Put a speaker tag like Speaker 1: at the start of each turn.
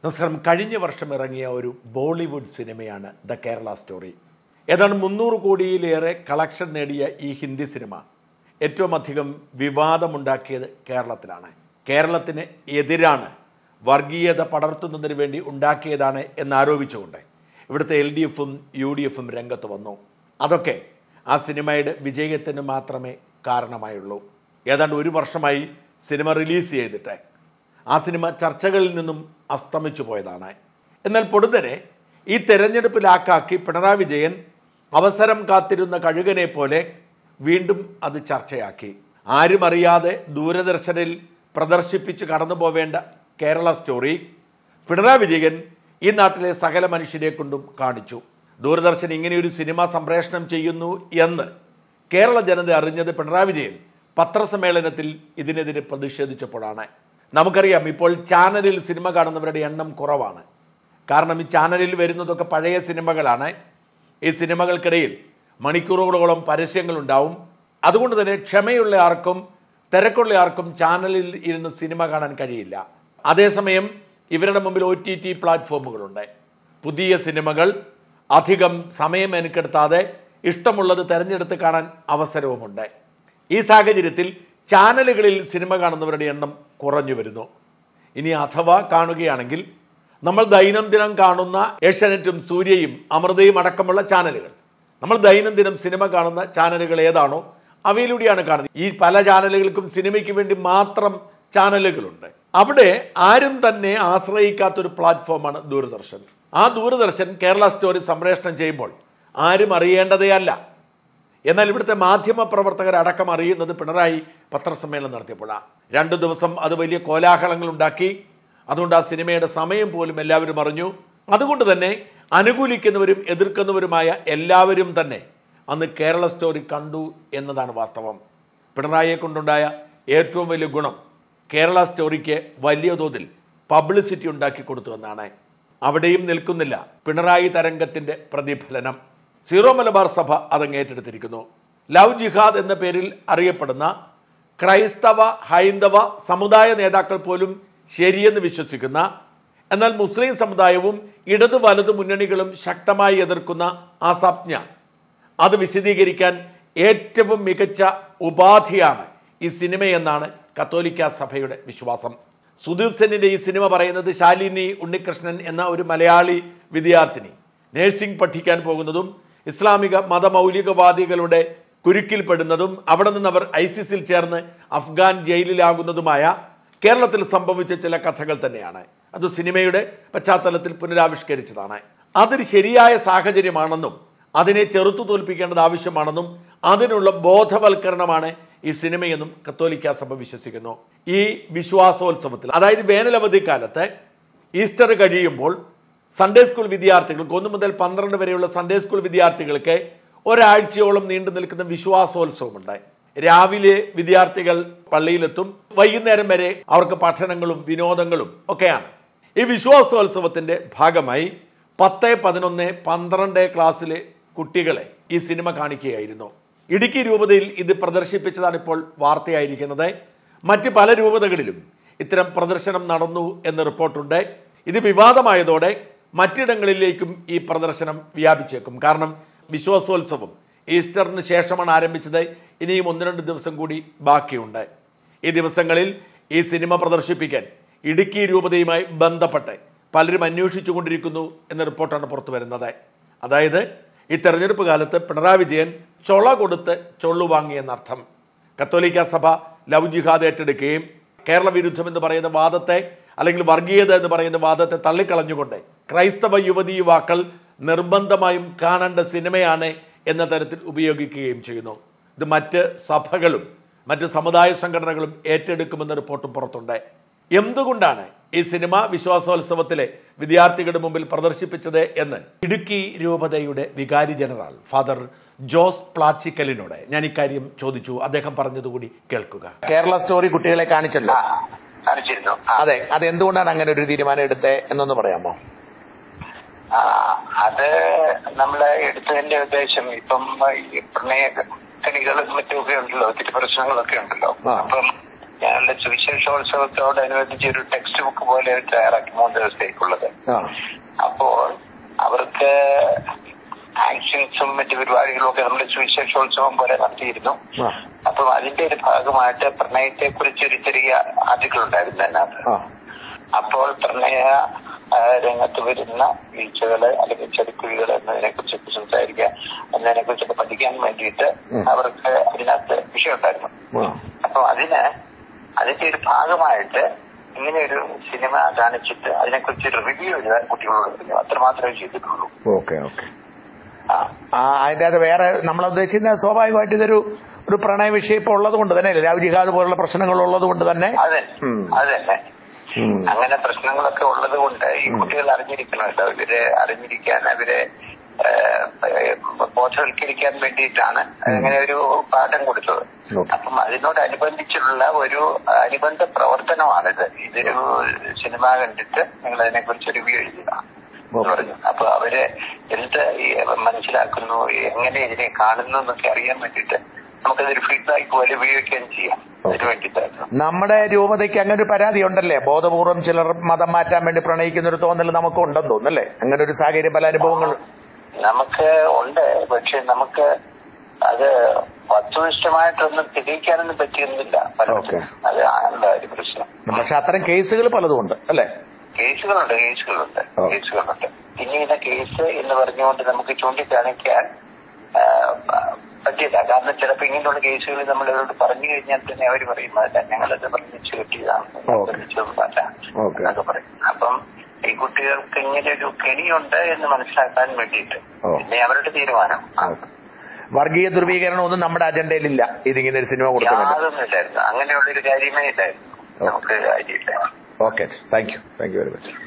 Speaker 1: നമസ്കാരം. കഴിഞ്ഞ വർഷം ഇറങ്ങിയ ഒരു ബോളിവുഡ് സിനിമയാണ് ദ കേരള സ്റ്റോറി. ഏതാണ്ട് 300 കോടിയിലേറെ കളക്ഷൻ നേടിയ ഈ ഹിന്ദി സിനിമ ഏറ്റവും അധികം വിവാദമുണ്ടാക്കിയത് കേരളത്തിലാണ്. കേരളത്തിന് എതിരാണ്, വർഗീയത പടർത്തുന്നതിന് വേണ്ടി ഉണ്ടാക്കിയതാണ് എന്നാരോപിച്ചുകൊണ്ട് ഇവിടുത്തെ LDFും UDFും രംഗത്ത് വന്നു. അതൊക്കെ ആ സിനിമയുടെ വിജയത്തിന് മാത്രമേ കാരണമായുള്ളൂ. ഏതാണ്ട് 1 വർഷമായി സിനിമ റിലീസ് ചെയ്തിട്ട് ആ സിനിമ ചർച്ചകളിൽ നിന്നും അസ്തമിച്ചു പോയതാണ്. എന്നാൽ പൊടുന്നനെ ഈ തെരഞ്ഞെടുപ്പ് ലാക്കാക്കി പിണറായി വിജയൻ അവസരം കാത്തിരുന്ന കഴുകനെ പോലെ വീണ്ടും അത് ചർച്ചയാക്കി. ആരും അറിയാതെ ദൂരദർശനിൽ പ്രദർശിപ്പിച്ച് കടന്നു പോവേണ്ട കേരള സ്റ്റോറി പിണറായി വിജയൻ ഈ നാട്ടിലെ സകല മനുഷ്യരെ കൊണ്ടും കാണിച്ചു. ദൂരദർശൻ ഇങ്ങനെയൊരു സിനിമ സംപ്രേഷണം ചെയ്യുന്നു എന്ന് കേരള ജനത അറിഞ്ഞത് പിണറായി വിജയൻ പത്രസമ്മേളനത്തിൽ ഇതിനെതിരെ പ്രതിഷേധിച്ചപ്പോഴാണ്. നമുക്കറിയാം, ഇപ്പോൾ ചാനലിൽ സിനിമ കാണുന്നവരുടെ എണ്ണം കുറവാണ്. കാരണം ഈ ചാനലിൽ വരുന്നതൊക്കെ പഴയ സിനിമകളാണ്. ഈ സിനിമകൾക്കിടയിൽ മണിക്കൂറുകളോളം പരസ്യങ്ങളുണ്ടാവും. അതുകൊണ്ട് തന്നെ ക്ഷമയുള്ള ആർക്കും തിരക്കുള്ള ആർക്കും ചാനലിൽ ഇരുന്ന് സിനിമ കാണാൻ കഴിയില്ല. അതേസമയം ഇവരുടെ മുമ്പിൽ OTT പ്ലാറ്റ്ഫോമുകളുണ്ട്. പുതിയ സിനിമകൾ അധികം സമയം മെനക്കെടുത്താതെ ഇഷ്ടമുള്ളത് തിരഞ്ഞെടുത്ത് കാണാൻ അവസരവുമുണ്ട്. ഈ സാഹചര്യത്തിൽ ചാനലുകളിൽ സിനിമ കാണുന്നവരുടെ എണ്ണം കുറഞ്ഞു വരുന്നു. ഇനി അഥവാ കാണുകയാണെങ്കിൽ നമ്മൾ ദൈനംദിനം കാണുന്ന ഏഷ്യാനെറ്റും സൂര്യയും അമൃതയും അടക്കമുള്ള ചാനലുകൾ, നമ്മൾ ദൈനംദിനം സിനിമ കാണുന്ന ചാനലുകൾ ഏതാണോ അവയിലൂടെയാണ് കാണുന്നത്. ഈ പല ചാനലുകൾക്കും സിനിമയ്ക്ക് വേണ്ടി മാത്രം ചാനലുകളുണ്ട്. അവിടെ ആരും തന്നെ ആശ്രയിക്കാത്തൊരു പ്ലാറ്റ്ഫോമാണ് ദൂരദർശൻ. ആ ദൂരദർശൻ കേരള സ്റ്റോറി സംപ്രേഷണം ചെയ്യുമ്പോൾ ആരും അറിയേണ്ടതേ അല്ല. എന്നാൽ ഇവിടുത്തെ മാധ്യമ പ്രവർത്തകരടക്കം അറിയുന്നത് പിണറായി പത്രസമ്മേളനം നടത്തിയപ്പോഴാണ്. 2 ദിവസം അത് വലിയ കോലാഹലങ്ങൾ ഉണ്ടാക്കി. അതുകൊണ്ട് ആ സിനിമയുടെ സമയം പോലും എല്ലാവരും അറിഞ്ഞു. അതുകൊണ്ട് തന്നെ അനുകൂലിക്കുന്നവരും എതിർക്കുന്നവരുമായ എല്ലാവരും തന്നെ അന്ന് കേരള സ്റ്റോറി കണ്ടു എന്നതാണ് വാസ്തവം. പിണറായിയെ കൊണ്ടുണ്ടായ ഏറ്റവും വലിയ ഗുണം കേരള സ്റ്റോറിക്ക് വലിയ തോതിൽ പബ്ലിസിറ്റി ഉണ്ടാക്കി കൊടുത്തു എന്നാണ്. അവിടെയും നിൽക്കുന്നില്ല പിണറായി തരംഗത്തിൻ്റെ പ്രതിഫലനം. സീറോ മലബാർ സഭ അതങ്ങ് ഏറ്റെടുത്തിരിക്കുന്നു. ലവ് ജിഹാദ് എന്ന പേരിൽ അറിയപ്പെടുന്ന ക്രൈസ്തവ ഹൈന്ദവ സമുദായ നേതാക്കൾ പോലും ശരിയെന്ന് വിശ്വസിക്കുന്ന, എന്നാൽ മുസ്ലിം സമുദായവും ഇടതു വലതു മുന്നണികളും ശക്തമായി എതിർക്കുന്ന ആ സംജ്ഞ അത് വിശദീകരിക്കാൻ ഏറ്റവും മികച്ച ഉപാധിയാണ് ഈ സിനിമയെന്നാണ് കത്തോലിക്ക സഭയുടെ വിശ്വാസം. സുധീർ സെന്നിൻ്റെ ഈ സിനിമ പറയുന്നത് ശാലിനി ഉണ്ണികൃഷ്ണൻ എന്ന ഒരു മലയാളി വിദ്യാർത്ഥിനി നഴ്സിംഗ് പഠിക്കാൻ പോകുന്നതും ഇസ്ലാമിക മതമൗലികവാദികളുടെ കുരുക്കിൽപ്പെടുന്നതും അവിടെ നിന്ന് അവർ ISISൽ ചേർന്ന് അഫ്ഗാൻ ജയിലിലാകുന്നതുമായ കേരളത്തിൽ സംഭവിച്ച ചില കഥകൾ തന്നെയാണ്. അത് സിനിമയുടെ പശ്ചാത്തലത്തിൽ പുനരാവിഷ്കരിച്ചതാണ്. അതൊരു ശരിയായ സാഹചര്യമാണെന്നും അതിനെ ചെറുത്തു തോൽപ്പിക്കേണ്ടത് ആവശ്യമാണെന്നും അതിനുള്ള ബോധവൽക്കരണമാണ് ഈ സിനിമയെന്നും കത്തോലിക്ക സഭ വിശ്വസിക്കുന്നു. ഈ വിശ്വാസോത്സവത്തിൽ, അതായത് വേനലവധിക്കാലത്ത് ഈസ്റ്റർ കഴിയുമ്പോൾ സൺഡേ സ്കൂൾ വിദ്യാർത്ഥികൾക്ക് 1 മുതൽ 12 വരെയുള്ള സൺഡേ സ്കൂൾ വിദ്യാർത്ഥികൾക്ക് ഒരാഴ്ചയോളം നീണ്ടു നിൽക്കുന്ന വിശ്വാസോത്സവമുണ്ട്. രാവിലെ വിദ്യാർത്ഥികൾ പള്ളിയിലെത്തും, വൈകുന്നേരം വരെ അവർക്ക് പഠനങ്ങളും വിനോദങ്ങളും ഒക്കെയാണ്. ഈ വിശ്വാസോത്സവത്തിൻ്റെ ഭാഗമായി 10, 11, 12 ക്ലാസ്സിലെ കുട്ടികളെ ഈ സിനിമ കാണിക്കുകയായിരുന്നു. ഇടുക്കി രൂപതയിൽ ഇത് പ്രദർശിപ്പിച്ചതാണ് ഇപ്പോൾ വാർത്തയായിരിക്കുന്നത്. മറ്റ് പല രൂപതകളിലും ഇത്തരം പ്രദർശനം നടന്നു എന്ന് റിപ്പോർട്ടുണ്ട്. ഇത് വിവാദമായതോടെ മറ്റിടങ്ങളിലേക്കും ഈ പ്രദർശനം വ്യാപിച്ചേക്കും. കാരണം വിശ്വാസോത്സവം ഈസ്റ്ററിന് ശേഷമാണ് ആരംഭിച്ചത്. ഇനിയും 1-2 ദിവസം കൂടി ബാക്കിയുണ്ട്. ഈ ദിവസങ്ങളിൽ ഈ സിനിമ പ്രദർശിപ്പിക്കാൻ ഇടുക്കി രൂപതയുമായി ബന്ധപ്പെട്ട് പലരും അന്വേഷിച്ചു കൊണ്ടിരിക്കുന്നു എന്ന റിപ്പോർട്ടാണ് പുറത്തു വരുന്നത്. അതായത് ഈ തെരഞ്ഞെടുപ്പ് കാലത്ത് പിണറായി വിജയൻ ചൊള കൊടുത്ത് ചൊള്ളു വാങ്ങിയെന്നർത്ഥം. കത്തോലിക്ക സഭ ലവ് ജിഹാദ് ഏറ്റെടുക്കുകയും കേരള വിരുദ്ധം എന്ന് പറയുന്ന വാദത്തെ, അല്ലെങ്കിൽ വർഗീയത എന്ന് പറയുന്ന വാദത്തെ തള്ളിക്കളഞ്ഞുകൊണ്ട് ക്രൈസ്തവ യുവതീ-യുവാക്കൾ നിർബന്ധമായും കാണേണ്ട സിനിമയാണ് എന്ന തരത്തിൽ ഉപയോഗിക്കുകയും ചെയ്യുന്നു. ഇത് മറ്റ് സഭകളും മറ്റ് സമുദായ സംഘടനകളും ഏറ്റെടുക്കുമെന്ന റിപ്പോർട്ടും പുറത്തുണ്ട്. എന്തുകൊണ്ടാണ് ഈ സിനിമ വിശ്വാസോത്സവത്തിലെ വിദ്യാർത്ഥികളുടെ മുമ്പിൽ പ്രദർശിപ്പിച്ചത് എന്ന് ഇടുക്കി രൂപതയുടെ വികാരി ജനറൽ ഫാദർ ജോസ് പ്ലാച്ചിക്കലിനോട് ഞാൻ ഇക്കാര്യം ചോദിച്ചു. അദ്ദേഹം പറഞ്ഞതുകൂടി കേൾക്കുക. കേരള സ്റ്റോറി കുട്ടികളെ കാണിച്ചല്ലോ. അതെ, അതെന്തുകൊണ്ടാണ് അങ്ങനെ ഒരു തീരുമാനം എടുത്തത് എന്നൊന്ന് പറയാമോ?
Speaker 2: അത് നമ്മള് എടുത്തതിന്റെ ഉദ്ദേശം, ഇപ്പം ഈ പ്രണയക്കണികളും മറ്റുമൊക്കെ ഉണ്ടല്ലോ, ഒത്തിരി പ്രശ്നങ്ങളൊക്കെ ഉണ്ടല്ലോ. അപ്പം ഞങ്ങളുടെ സുവിശേഷോത്സവത്തോടനുബന്ധിച്ച് ഒരു ടെക്സ്റ്റ് ബുക്ക് പോലെ തയ്യാറാക്കി 3 ദിവസത്തേക്കുള്ളത്. അപ്പോൾ അവർക്ക് ആക്ഷൻസും മറ്റു പരിപാടികളും ഒക്കെ നമ്മുടെ സുവിശേഷോത്സവം പോലെ നടത്തിയിരുന്നു. അപ്പം അതിന്റെ ഒരു ഭാഗമായിട്ട് പ്രണയത്തെ കുറിച്ച് ഒരു ചെറിയ ആർട്ടിക്കിൾ ഉണ്ടായിരുന്നു അതിനകത്ത്. അപ്പോൾ പ്രണയ രംഗത്ത് വരുന്ന വീഴ്ചകള് അല്ലെങ്കിൽ ചെറുക്കുഴികൾ എന്നതിനെ കുറിച്ചൊക്കെ സംസാരിക്കുക, എന്നതിനെ കുറിച്ചൊക്കെ പഠിക്കാൻ വേണ്ടിയിട്ട് അവർക്ക് അതിനകത്ത് വിഷയം ഉണ്ടായിരുന്നു. അപ്പൊ അതിന്റെ ഒരു ഭാഗമായിട്ട് ഇങ്ങനെയൊരു സിനിമ കാണിച്ചിട്ട് അതിനെക്കുറിച്ചൊരു റിവ്യൂ എഴുതാൻ കുട്ടികളോട് പറഞ്ഞു. അത്രമാത്രമേ ചെയ്തിട്ടുള്ളൂ.
Speaker 3: അതിന്റെ അത് വേറെ നമ്മൾ ഉദ്ദേശിക്കുന്ന സ്വാഭാവികമായിട്ട് ഇതൊരു പ്രണയ വിഷയം ഇപ്പൊ ഉള്ളത് കൊണ്ട് തന്നെ, ലവ് ജിഹാദ് പോലുള്ള പ്രശ്നങ്ങൾ ഉള്ളത് കൊണ്ട് തന്നെ.
Speaker 2: അതെ അങ്ങനെ പ്രശ്നങ്ങളൊക്കെ ഉള്ളത് കൊണ്ട് ഈ കുട്ടികൾ അറിഞ്ഞിരിക്കണമല്ലോ. ഇവരെ അറിഞ്ഞിരിക്കാൻ, അവരെ ബോധവൽക്കരിക്കാൻ വേണ്ടിയിട്ടാണ് അങ്ങനെ ഒരു പാഠം കൊടുത്തത്. അപ്പം അതിനോടനുബന്ധിച്ചുള്ള ഒരു അനുബന്ധ പ്രവർത്തനമാണിത്. ഇതൊരു സിനിമ കണ്ടിട്ട് നിങ്ങൾ അതിനെക്കുറിച്ച് റിവ്യൂ എഴുതുക എന്ന് പറഞ്ഞു. അപ്പൊ അവര് എന്ത് മനസ്സിലാക്കുന്നു, എങ്ങനെ ഇതിനെ കാണുന്നു എന്നൊക്കെ അറിയാൻ വേണ്ടിയിട്ട് നമുക്കതൊരു ഫീഡ്ബാക്ക് പോലെ ഉപയോഗിക്കുകയും ചെയ്യാം. അതിന് വേണ്ടിയിട്ടായിരുന്നു.
Speaker 3: നമ്മുടെ രൂപതയ്ക്ക് അങ്ങനെ ഒരു പരാതി ഉണ്ടല്ലേ, ബോധപൂർവം ചിലർ മതം മാറ്റാൻ വേണ്ടി പ്രണയിക്കുന്ന ഒരു തോന്നൽ നമുക്ക് ഉണ്ടെന്ന് തോന്നുന്നല്ലേ? അങ്ങനെ ഒരു സാഹചര്യം, പല അനുഭവങ്ങൾ
Speaker 2: നമുക്ക് ഉണ്ട്. പക്ഷെ നമുക്ക് അത് വസ്തുനിഷ്ഠമായിട്ടൊന്നും തെളിയിക്കാനൊന്നും പറ്റിയൊന്നുമില്ല. അത് ആണല്ലോ ഒരു പ്രശ്നം.
Speaker 3: പക്ഷെ അത്തരം കേസുകൾ പലതും ഉണ്ട് അല്ലെ?
Speaker 2: കേസുകളുണ്ട്. പിന്നെ ഇന്ന കേസ് എന്ന് പറഞ്ഞുകൊണ്ട് നമുക്ക് ചൂണ്ടിക്കാണിക്കാൻ പറ്റില്ല. കാരണം ചിലപ്പോ ഇങ്ങനെയുള്ള കേസുകൾ നമ്മൾ ഇവരോട് പറഞ്ഞു കഴിഞ്ഞാൽ തന്നെ അവർ പറയും അതല്ല, ഞങ്ങളത് പറഞ്ഞിച്ച് കിട്ടിയതാണ്, എന്നൊക്കെ പറയും. അപ്പം ഈ കുട്ടികൾക്ക് ഇങ്ങനെ ഒരു കെണിയുണ്ട് എന്ന് മനസ്സിലാക്കാൻ വേണ്ടിയിട്ട് പിന്നെ അവരുടെ തീരുമാനം.
Speaker 3: വർഗീയ ധ്രുവീകരണം ഒന്നും നമ്മുടെ അജണ്ടയിലില്ല. ഇതിങ്ങനെ ഒരു സിനിമ കൊടുക്കുന്നത്
Speaker 2: യാതൊന്നുമില്ലായിരുന്നു. അങ്ങനെയുള്ളൊരു കാര്യമേ ഇല്ലായിരുന്നു. നമുക്ക് കാര്യമില്ല.
Speaker 3: Okay, thank you very much.